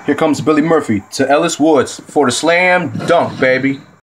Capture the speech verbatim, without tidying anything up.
Here comes Billy Murphy to Ellis Woods for the slam dunk, baby.